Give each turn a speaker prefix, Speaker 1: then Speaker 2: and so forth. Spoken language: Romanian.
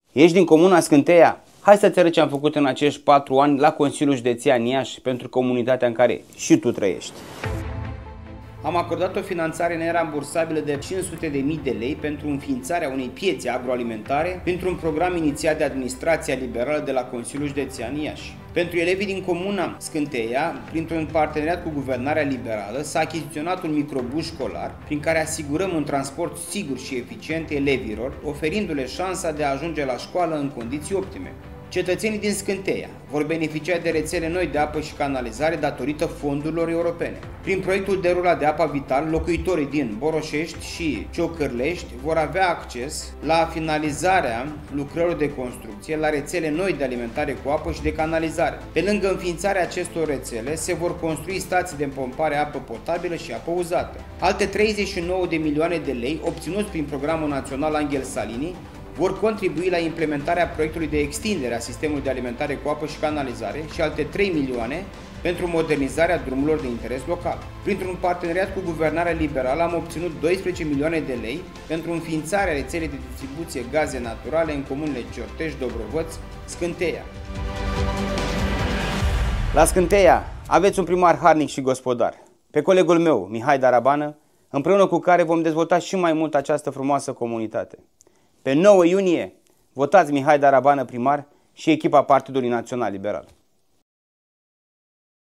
Speaker 1: Ești din comuna Scânteia? Hai să-ți arăt ce am făcut în acești 4 ani la Consiliul Județean Iași pentru comunitatea în care și tu trăiești. Am acordat o finanțare nerambursabilă de 500.000 de lei pentru înființarea unei piețe agroalimentare printr-un program inițiat de Administrația Liberală de la Consiliul Județean Iași. Pentru elevii din comuna Scânteia, printr-un parteneriat cu Guvernarea Liberală, s-a achiziționat un microbus școlar prin care asigurăm un transport sigur și eficient elevilor, oferindu-le șansa de a ajunge la școală în condiții optime. Cetățenii din Scânteia vor beneficia de rețele noi de apă și canalizare datorită fondurilor europene. Prin proiectul derulat de Apa Vital, locuitorii din Boroșești și Ciocârlești vor avea acces la finalizarea lucrărilor de construcție, la rețele noi de alimentare cu apă și de canalizare. Pe lângă înființarea acestor rețele, se vor construi stații de împompare apă potabilă și apă uzată. Alte 39 de milioane de lei obținuți prin Programul Național Angel Salini vor contribui la implementarea proiectului de extindere a sistemului de alimentare cu apă și canalizare și alte 3 milioane pentru modernizarea drumurilor de interes local. Printr-un parteneriat cu Guvernarea Liberală am obținut 12 milioane de lei pentru înființarea rețelei de distribuție gaze naturale în comunele Ciortești, Dobrovăț, Scânteia. La Scânteia aveți un primar harnic și gospodar, pe colegul meu, Mihai Darabană, împreună cu care vom dezvolta și mai mult această frumoasă comunitate. Pe 9 iunie, votați Mihai Darabană primar și echipa Partidului Național Liberal.